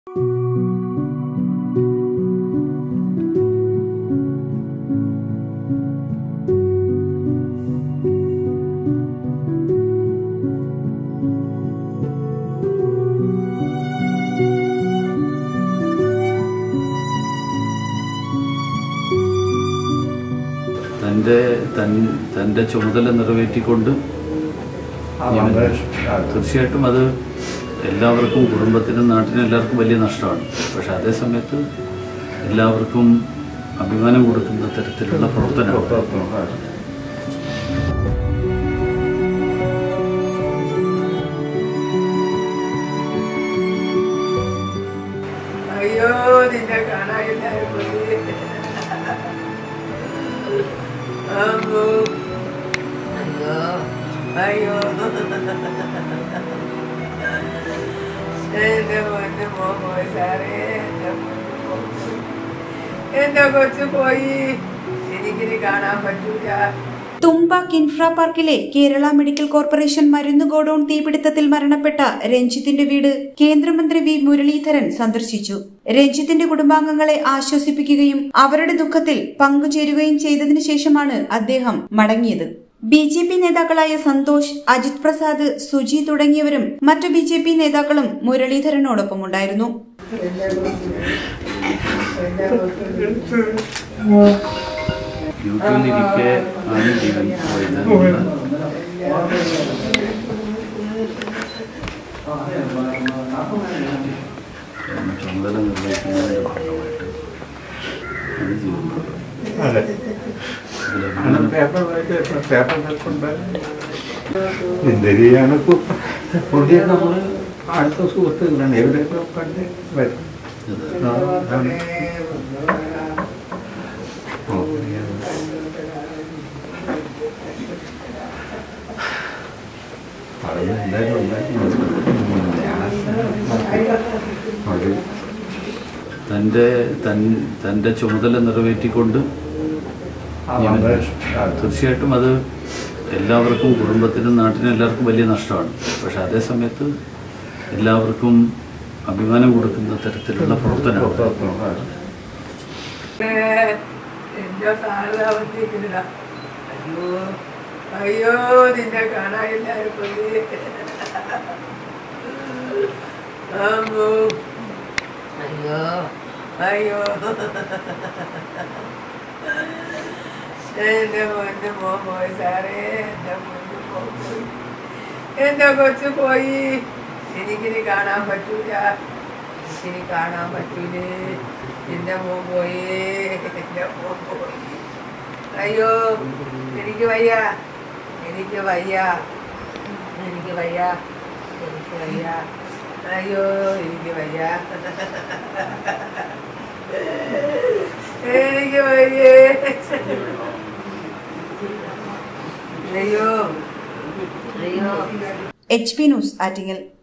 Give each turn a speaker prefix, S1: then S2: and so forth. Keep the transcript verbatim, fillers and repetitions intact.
S1: തൻ്റെ തൻ്റെ ചുമതല നിറവേറ്റിക്കൊണ്ട് തീർച്ചയായിട്ടും അത് എല്ലാവർക്കും കുടുംബത്തിനും നാട്ടിനും എല്ലാവർക്കും വലിയ നഷ്ടമാണ്. പക്ഷെ അതേ സമയത്ത് എല്ലാവർക്കും അഭിമാനം കൊടുക്കുന്ന തരത്തിലുള്ള പ്രവർത്തനമാണ്.
S2: അയ്യോ നിന്നെ കാണാനില്ലായിരുന്നു. അയ്യോ എന്റെ മോന്റെ മോൻ പോയി സാറേ, എന്റെ കൊച്ചു പോയി, എനിക്കിനി കാണാൻ പറ്റൂല.
S3: തുമ്പ കിൻഫ്ര പാർക്കിലെ കേരള മെഡിക്കൽ കോർപ്പറേഷൻ മരുന്ന് ഗോഡൌൺ തീപിടുത്തത്തിൽ മരണപ്പെട്ട രഞ്ജിത്തിന്റെ വീട് കേന്ദ്രമന്ത്രി വി മുരളീധരൻ സന്ദർശിച്ചു. രഞ്ജിത്തിന്റെ കുടുംബാംഗങ്ങളെ ആശ്വസിപ്പിക്കുകയും അവരുടെ ദുഃഖത്തിൽ പങ്കുചേരുകയും ചെയ്തതിനു ശേഷമാണ് അദ്ദേഹം മടങ്ങിയത്. ബി ജെ പി നേതാക്കളായ സന്തോഷ്, അജിത് പ്രസാദ്, സുജി തുടങ്ങിയവരും മറ്റു ബി ജെ പി നേതാക്കളും മുരളീധരനോടൊപ്പമുണ്ടായിരുന്നു.
S1: ഡ്യൂട്ടിയിലിരിക്കെ ആണ് ജീവൻ പോയത്. ചുമതല നിർവഹിക്കുന്നതിന്റെ ഭാഗമായിട്ട് ആണ് ജീവൻ പോയത്.
S4: എന്തിനാണ് പുതിയ നമ്മൾ അടുത്ത സുഹൃത്തുക്കളാണ് എവിടെയൊക്കെ കണ്ട് വരും.
S1: തൻ്റെ തൻ്റെ ചുമതല നിറവേറ്റിക്കൊണ്ട് തീർച്ചയായിട്ടും അത് എല്ലാവർക്കും കുടുംബത്തിനും നാട്ടിനും എല്ലാവർക്കും വലിയ നഷ്ടമാണ്. പക്ഷെ അതേ സമയത്ത് എല്ലാവർക്കും അഭിമാനം കൊടുക്കുന്ന തരത്തിലുള്ള പ്രവർത്തനമാണ്.
S2: അയ്യോ നിന്നെ കാണാനില്ലായിരുന്നു. അയ്യോ അയ്യോ എന്റെ മോന്റെ മോൻ പോയി സാറേ, എന്റെ മോന്റെ മോൻ പോയി, എന്റെ കൊച്ചു പോയി, എനിക്കിനി കാണാൻ പറ്റൂല, എനിക്കിനി കാണാൻ പറ്റൂലേ, എന്റെ മോൻ പോയി, എന്റെ മോൻ പോയി. അയ്യോ എനിക്ക് വയ്യ, എനിക്ക് വയ്യ, എനിക്ക് വയ്യ, എനിക്ക് വയ്യ, അയ്യോ എനിക്ക് വയ്യ, എനിക്ക് വയ്യേ. അയ്യോ അയ്യോ.
S3: H P news Attingal.